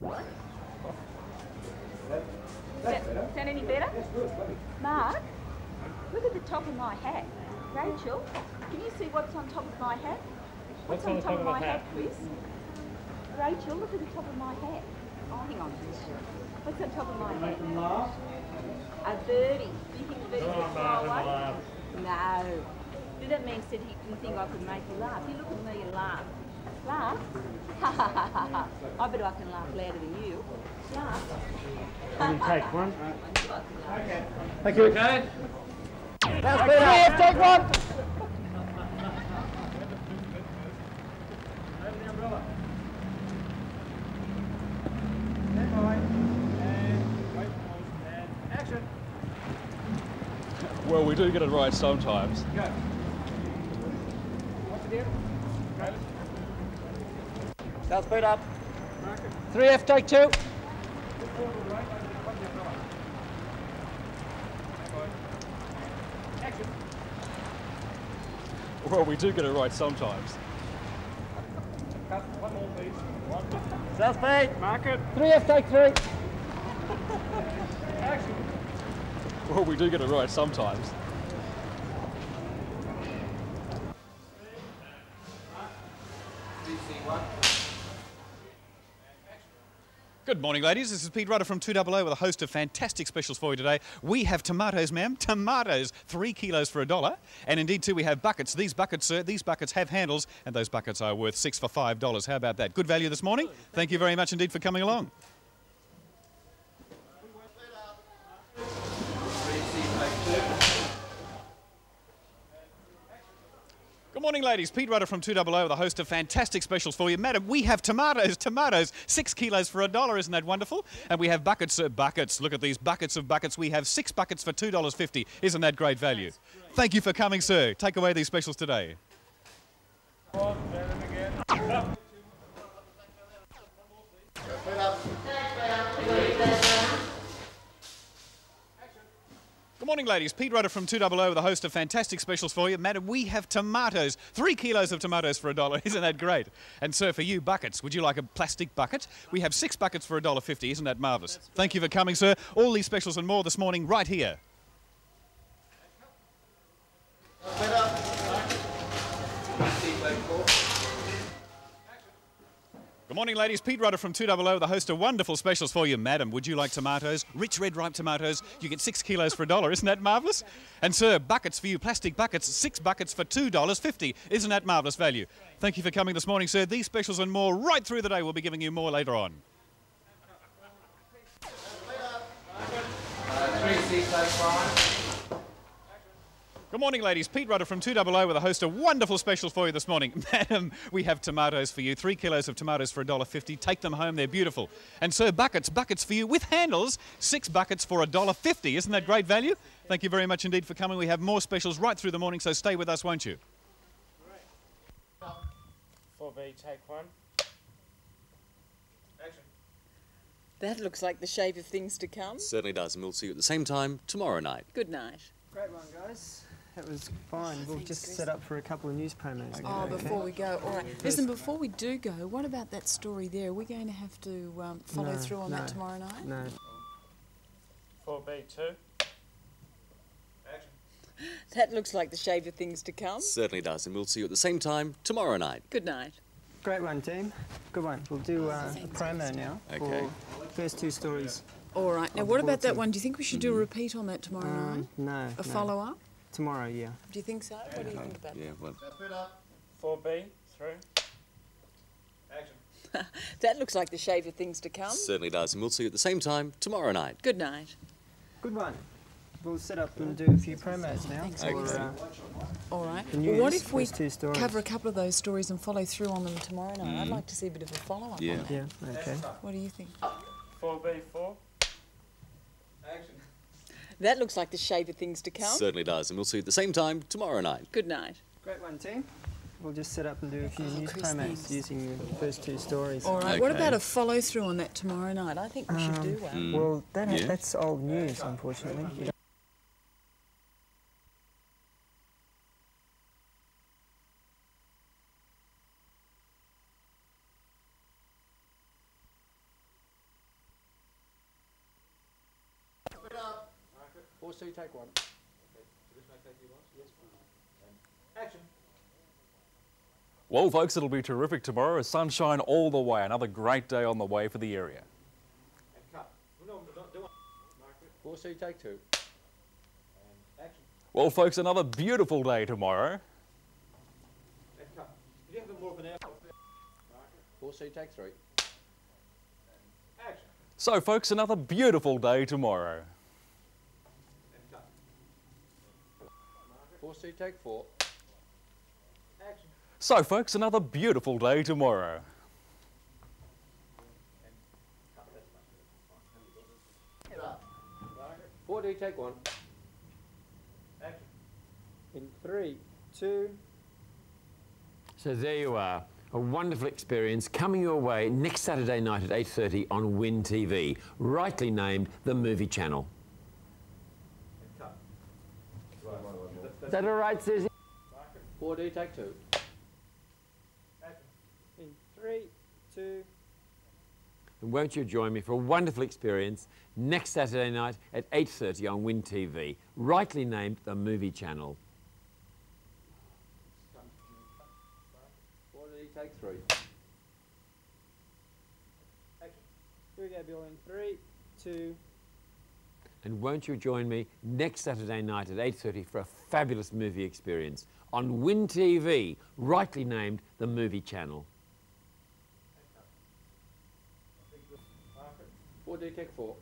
Sound any better? Mark, look at the top of my hat. Rachel, can you see what's on top of my hat? What's on top of my hat, Chris? Rachel, look at the top of my hat. Oh, hang on. What's on top of my hat? A birdie. Do you think the birdie will fly away? No. Did that mean said he didn't think I could make you laugh? You look at me and laugh. Laugh? Ha ha ha ha ha. I bet I can laugh louder than you. Laugh. Can you take one? Okay. Thank you. Okay. That's better. Take one. Well, we do get it right sometimes. Go. What's the deal? Go. South speed up. 3F, take two. Action. Well, we do get it right sometimes. Cut. One more, please. One. South speed. Mark it. 3F, take three. Action. Well, we do get it right sometimes. Good morning, ladies. This is Pete Rudder from 200 with a host of fantastic specials for you today. We have tomatoes, ma'am. Tomatoes, 3 kilos for $1. And indeed, too, we have buckets. These buckets, sir, these buckets have handles, and those buckets are worth 6 for $5. How about that? Good value this morning. Thank you very much indeed for coming along. Good morning, ladies. Pete Rudder from 200 with a host of fantastic specials for you. Madam, we have tomatoes, 6 kilos for $1. Isn't that wonderful? And we have buckets, buckets. Look at these buckets of buckets. We have 6 buckets for $2.50. Isn't that great value? Thank you for coming, sir. Take away these specials today. Good morning, ladies. Pete Rudder from 200 with a host of fantastic specials for you. Madam, we have tomatoes, 3 kilos of tomatoes for $1. Isn't that great? And sir, for you, buckets. Would you like a plastic bucket? We have 6 buckets for $1.50. Isn't that marvellous? Thank you for coming, sir. All these specials and more this morning right here. Good morning, ladies. Pete Rudder from 200 with a host of wonderful specials for you. Madam, would you like tomatoes? Rich red ripe tomatoes. You get 6 kilos for $1. Isn't that marvellous? And sir, buckets for you, plastic buckets, 6 buckets for $2.50. Isn't that marvellous value? Thank you for coming this morning, sir. These specials and more right through the day. We'll be giving you more later on. 3C, Good morning, ladies. Pete Rudder from 200 with a host of wonderful specials for you this morning. Madam, we have tomatoes for you. 3 kilos of tomatoes for $1.50. Take them home. They're beautiful. And sir, buckets for you with handles. 6 buckets for $1.50. Isn't that great value? Thank you very much indeed for coming. We have more specials right through the morning, so stay with us, won't you? 4B, take one. Action. That looks like the shape of things to come. Certainly does, and we'll see you at the same time tomorrow night. Good night. Great one, guys. That was fine. We'll just set up for a couple of news promos. Oh, before we go, all right. Listen, before we do go, what about that story there? Are we going to have to follow through on that tomorrow night? No. 4B, 2. Action. That looks like the shape of things to come. Certainly does, and we'll see you at the same time tomorrow night. Good night. Great one, team. Good one. We'll do a promo now Okay. for first 2 stories. All right. Now, what about that one? Do you think we should do a repeat on that tomorrow night? No. A follow-up? Tomorrow, yeah. Do you think so? What do you think about Yeah, well, 4B, 3. Action. that? Looks like the shape of things to come. certainly does, and we'll see you at the same time tomorrow night. Good night. Good one. We'll set up and do a few promos now. Thanks, for, All right. the Well, what news, if we first 2 stories. cover a couple of those stories and follow through on them tomorrow night? I'd like to see a bit of a follow-up Yeah. on that. Yeah, okay. What do you think? 4B, 4. Action. That looks like the shape of things to come. Certainly does, and we'll see you at the same time tomorrow night. Good night. Great one, team. We'll just set up and do a few news Chris, promos thanks. using the first 2 stories. All right. What Okay. about a follow-through on that tomorrow night? I think we should do one. Well, Yeah. that's old news, unfortunately. 4C, take 1. Action. Well, folks, it'll be terrific tomorrow. Sunshine all the way. Another great day on the way for the area. And cut. No, don't do it. 4C, take 2. And action. Well, folks, another beautiful day tomorrow. And cut. Did you have more of an hour? 4C, take 3. Action. So, folks, another beautiful day tomorrow. And cut. 4C, take 4. Action. So, folks, another beautiful day tomorrow. 4D, take 1. Action. In 3, 2. So there you are. A wonderful experience coming your way next Saturday night at 8:30 on Win TV, rightly named the Movie Channel. And cut. Is that all right, Susie? 4D, take 2. Action. In 3, 2. And won't you join me for a wonderful experience next Saturday night at 8:30 on Win TV, rightly named the Movie Channel. 4D, take 3. Action. Here we go, Bill. In 3, 2. And won't you join me next Saturday night at 8:30 for a fabulous movie experience on Win TV, rightly named the Movie Channel. 4D, take 4.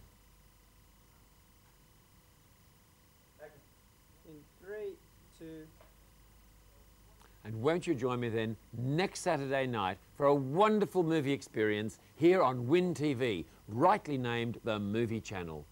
Action. In 3, 2. And won't you join me then next Saturday night for a wonderful movie experience here on Win TV, rightly named the Movie Channel.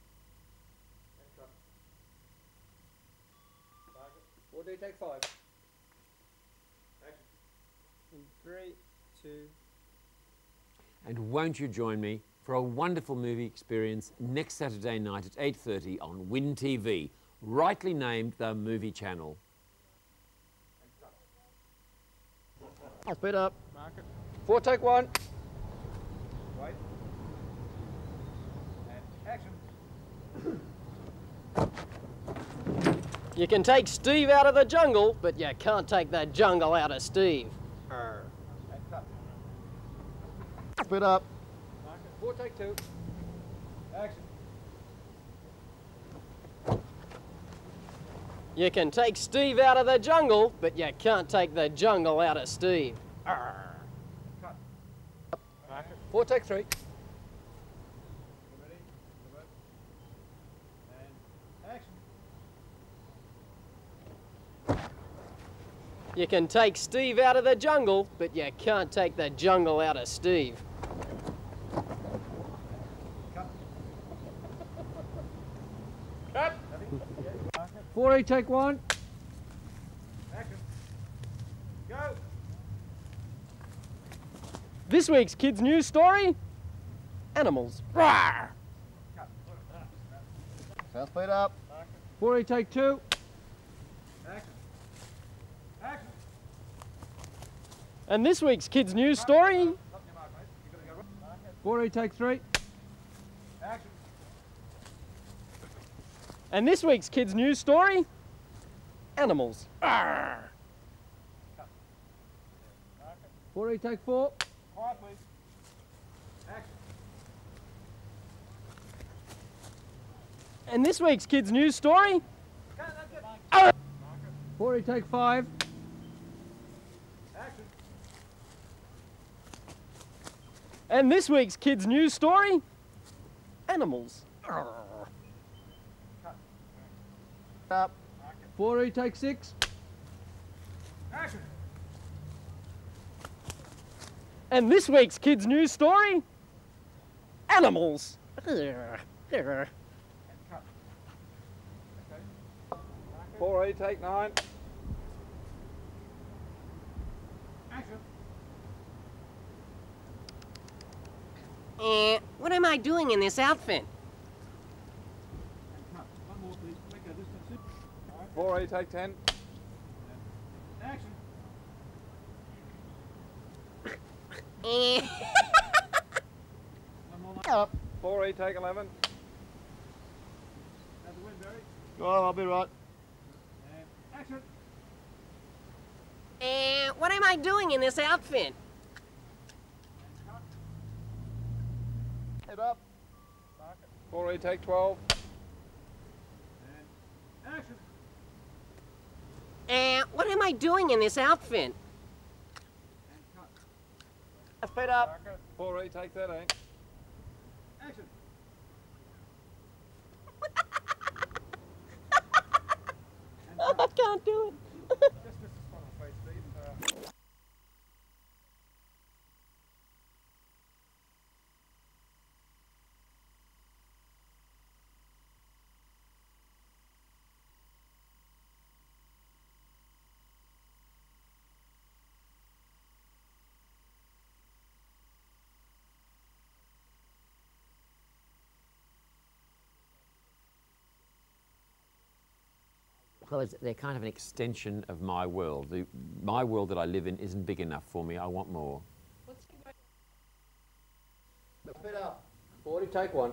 4D, take 5. Action. In 3, 2. And won't you join me for a wonderful movie experience next Saturday night at 8:30 on Win TV, rightly named the Movie Channel. I'll speed up. 4, take 1. Wait. And action. You can take Steve out of the jungle, but you can't take the jungle out of Steve. And cut. Speed up. 4, take 2. Action. You can take Steve out of the jungle, but you can't take the jungle out of Steve. Cut. 4, take 3. Ready? And action. You can take Steve out of the jungle, but you can't take the jungle out of Steve. 4E, take 1. Action. Go. This week's kids' news story, animals. Rawr! Sound speed up. 4E, take 2. Action. Action. And this week's kids' news story, 4E, take 3. Action. and this week's kids' news story, animals. 4E, take 4. Quiet, please. Action. And this week's kids' news story, 4E, take 5. Action. and this week's kids' news story, animals. Up. 4E, take 6. Action. And this week's kids' news story, animals. 4E, take 9. Action. What am I doing in this outfit? 4E, take 10. Action. Up. 4E, take 11. That's a win, Barry. Go on, I'll be right. Action. What am I doing in this outfit? Head up. 4A, take 12. Action. What am I doing in this outfit? Speed up. 4A, take 13. Action. I can't do it. Just miss the spot on face speed. Well, they're kind of an extension of my world. My world that I live in isn't big enough for me. I want more. Speed up. 40, take 1.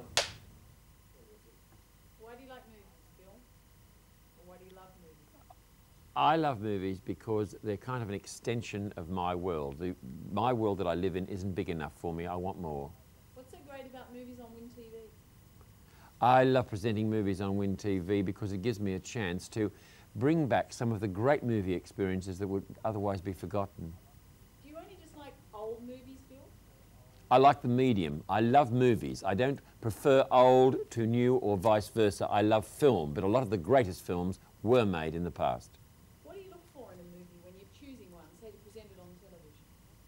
Why do you like movies, Bill? Or why do you love movies? I love movies because they're kind of an extension of my world. My world that I live in isn't big enough for me. I want more. What's so great about movies on Win TV? I love presenting movies on Win TV because it gives me a chance to bring back some of the great movie experiences that would otherwise be forgotten. Do you only just like old movies, Bill? I like the medium. I love movies. I don't prefer old to new or vice versa. I love film, but a lot of the greatest films were made in the past. What do you look for in a movie when you're choosing one, say to present it on television?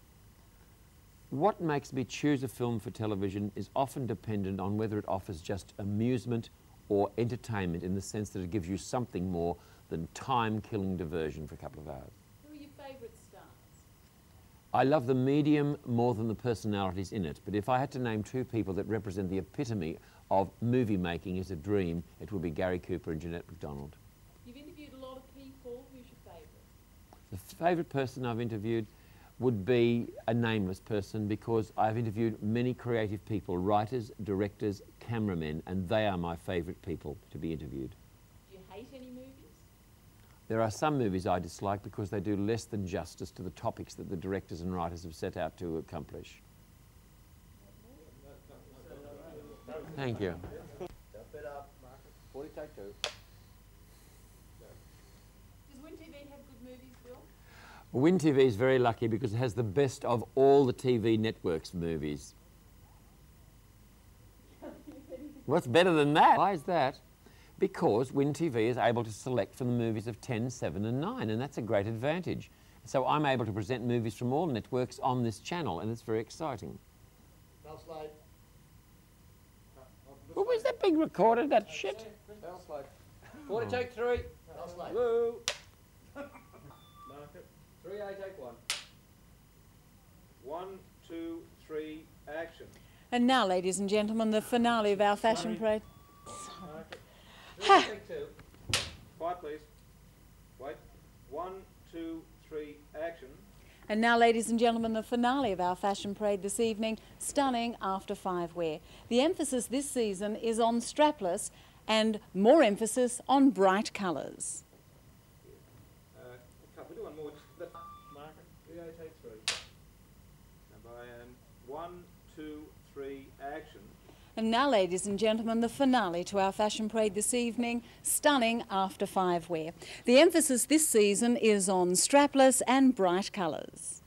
What makes me choose a film for television is often dependent on whether it offers just amusement or entertainment, in the sense that it gives you something more than time-killing diversion for a couple of hours. Who are your favourite stars? I love the medium more than the personalities in it, but if I had to name two people that represent the epitome of movie making as a dream, it would be Gary Cooper and Jeanette MacDonald. You've interviewed a lot of people. Who's your favourite? The favourite person I've interviewed would be a nameless person, because I've interviewed many creative people, writers, directors, cameramen, and they are my favourite people to be interviewed. Do you hate any movies? There are some movies I dislike because they do less than justice to the topics that the directors and writers have set out to accomplish. Thank you. Speed up. 40, take 2. Does Win TV have good movies, Bill? Win TV is very lucky because it has the best of all the TV networks' movies. What's better than that? Why is that? Because Win TV is able to select from the movies of 10, 7 and 9, and that's a great advantage. So I'm able to present movies from all networks on this channel, and it's very exciting. Bell slide. Well, where's that being recorded, that shit? Bell slide. 40, take 3. Bell slide. Woo! Mark it. 3A, take 1. 1, 2, 3, action. And now, ladies and gentlemen, the finale of our fashion parade. Mark it. 3A, take 2. Quiet, please. Wait. 1, 2, 3, action. And now, ladies and gentlemen, the finale of our fashion parade this evening, stunning after 5 wear. The emphasis this season is on strapless and more emphasis on bright colours. We'll do one more. Mark it. 3A, take 3. Stand by, and 1, 2, 3, action. And now, ladies and gentlemen, the finale to our fashion parade this evening, stunning after 5 wear. The emphasis this season is on strapless and bright colours.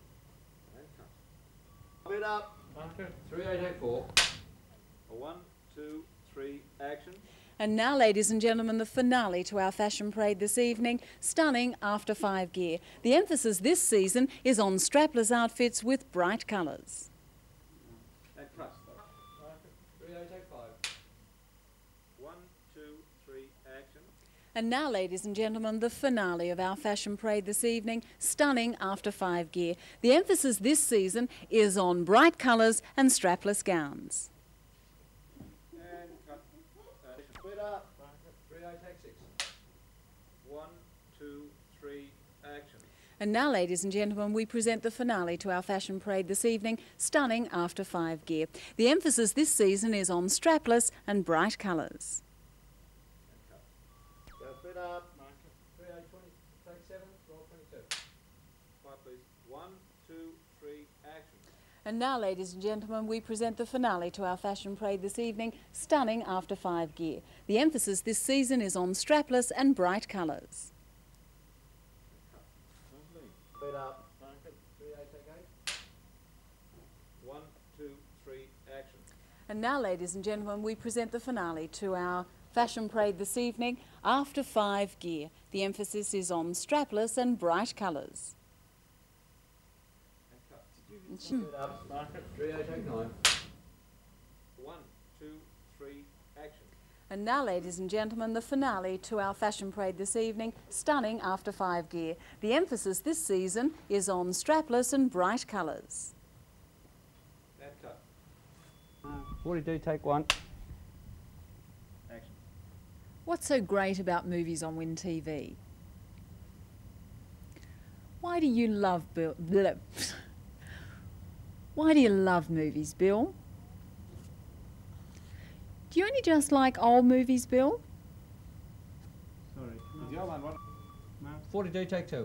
Speed up. Marker. 3A, take 4. 1, 2, 3, action. And now, ladies and gentlemen, the finale to our fashion parade this evening, stunning after 5 gear. The emphasis this season is on strapless outfits with bright colours. And cut. 3A, take 5. 1, 2, 3, action. And now, ladies and gentlemen, the finale of our fashion parade this evening, stunning after 5 gear. The emphasis this season is on bright colours and strapless gowns. And cut. Speed up. 3A, take 6. 1, 2, 3, action. And now, ladies and gentlemen, we present the finale to our fashion parade this evening, stunning after 5 gear. The emphasis this season is on strapless and bright colours. up. 3A 20, take 7, roll 22. 5 please. 1, 2, 3, action. And now, ladies and gentlemen, we present the finale to our fashion parade this evening, stunning after 5 gear. The emphasis this season is on strapless and bright colours. Speed up. 3A take 8. 1, 2, 3, action. And now, ladies and gentlemen, we present the finale to our fashion parade this evening, after 5 gear. The emphasis is on strapless and bright colours. Speed up. 3A take 9. 1, 2, 3, action. And now, ladies and gentlemen, the finale to our fashion parade this evening, stunning after 5 gear. The emphasis this season is on strapless and bright colours. And cut. 42, take 1. Action. What's so great about movies on Win TV? Why do you love Why do you love movies, Bill? Do you only just like old movies, Bill? Sorry. Is the old one what? 42, take 2.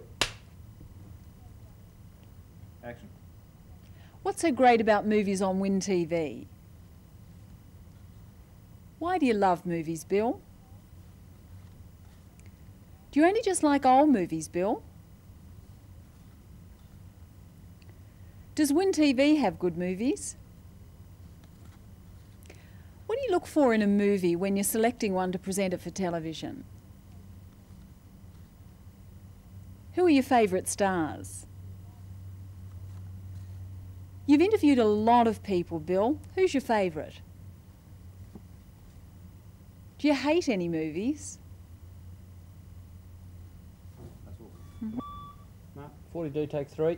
Action. What's so great about movies on Win TV? Why do you love movies, Bill? Do you only just like old movies, Bill? Does Win TV have good movies? What do you look for in a movie when you're selecting one to present it for television? Who are your favourite stars? You've interviewed a lot of people, Bill. Who's your favourite? Do you hate any movies? That's all. Mark, 42, take 3.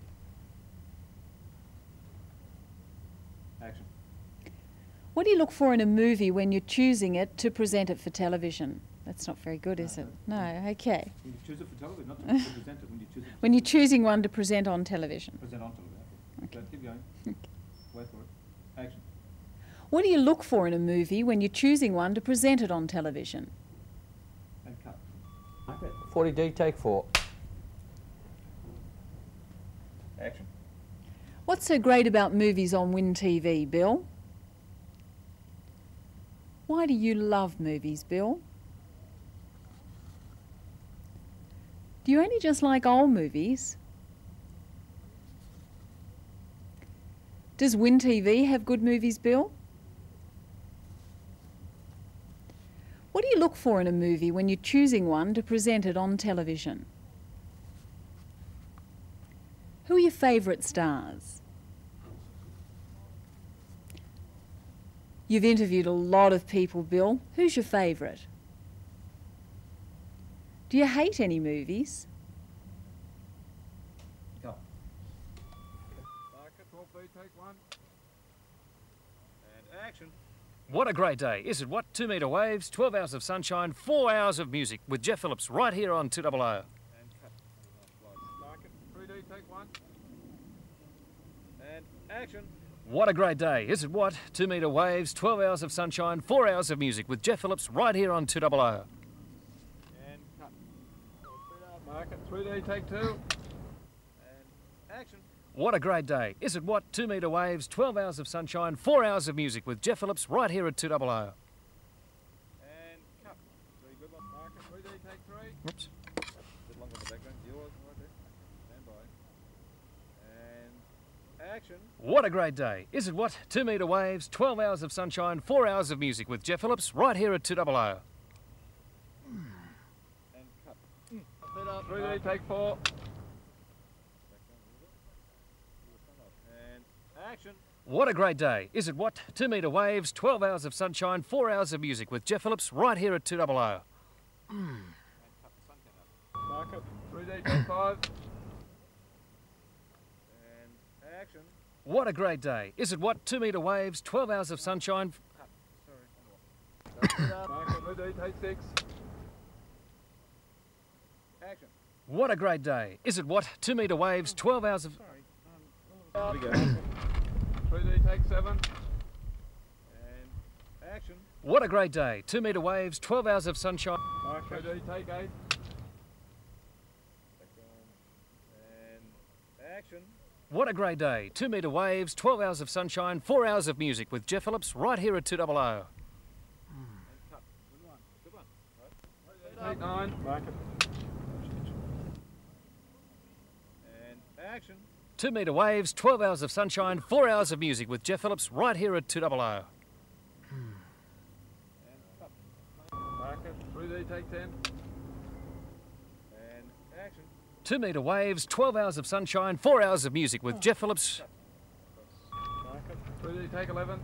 Action. What do you look for in a movie when you're choosing it to present it for television? That's not very good, is it? No, okay. When you choose it for television, not to present it, when you choose it When you're choosing one to present on television. present on television. Okay. Keep going. Wait for it. Action. What do you look for in a movie when you're choosing one to present it on television? And cut. 40D, take 4. Action. What's so great about movies on Win TV, Bill? Why do you love movies, Bill? Do you only just like old movies? Does Win TV have good movies, Bill? What do you look for in a movie when you're choosing one to present it on television? Who are your favourite stars? You've interviewed a lot of people, Bill. Who's your favourite? Do you hate any movies? Go. Marker, 12B, take 1. And action. What a great day. Is it what? 2 metre waves, 12 hours of sunshine, 4 hours of music with Jeff Phillips right here on 200. And cut. Marker, 3D, take 1. And action. What a great day. Is it what? 2 metre waves, 12 hours of sunshine, 4 hours of music with Jeff Phillips right here on 200. And cut. Marker, 3D, take 2. And action. What a great day. Is it what? 2 metre waves, 12 hours of sunshine, 4 hours of music with Jeff Phillips right here at 200. And cut. Very good one. Marker, 3D, take 3. Whoops. A bit longer in the background. Yours, right there. Stand by. And action. What a great day. Is it what? 2 metre waves, 12 hours of sunshine, 4 hours of music with Jeff Phillips right here at 200. And cut. Split up. 3D, take 4. And action. What a great day. Is it what? 2 metre waves, 12 hours of sunshine, 4 hours of music with Jeff Phillips right here at 200. And cut the sun came up. Marker, 3D, take 5. And action. What a great day. Is it what? 2 metre waves, 12 hours of sunshine. Cut. Sorry. Marker, 3D, take 6. Action. What a great day. Is it what? 2 metre waves, 12 hours of... Here we go. 3D, take 7. And action. What a great day. 2 metre waves, 12 hours of sunshine. Marker, 3D, take 8. And action. What a great day. 2 metre waves, 12 hours of sunshine, 4 hours of music with Jeff Phillips right here at 200. Take 9. Mark it. And action. 2 metre waves, 12 hours of sunshine, 4 hours of music with Jeff Phillips right here at 200. Mark it. 3D, take 10. And action. 2 metre waves, 12 hours of sunshine, 4 hours of music with Jeff Phillips. Mark it. 3D, take 11.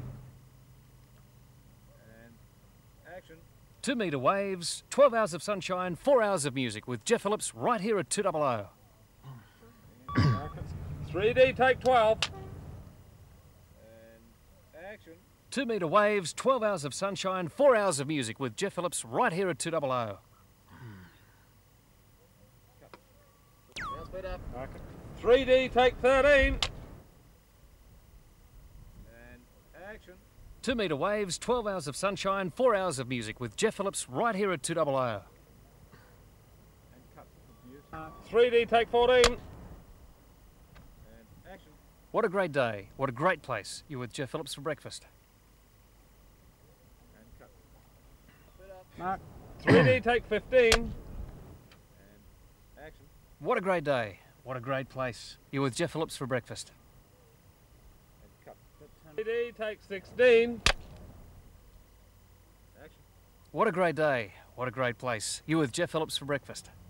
And action. 2 metre waves, 12 hours of sunshine, 4 hours of music with Jeff Phillips right here at 200. Mark it. 3D, take 12. And action. 2 metre waves, 12 hours of sunshine, 4 hours of music with Jeff Phillips right here at 200. Now speed up. Mark it. 3D, take 13. And action. 2 metre waves, 12 hours of sunshine, 4 hours of music with Jeff Phillips right here at 200. And cut. 3D, take 14. And action. What a great day. What a great place. You're with Jeff Phillips for breakfast. And cut. Mark. 3D, take 15. And action. What a great day. What a great place. You're with Jeff Phillips for breakfast. And cut. 3D, take 16. Action. What a great day. What a great place. You're with Jeff Phillips for breakfast.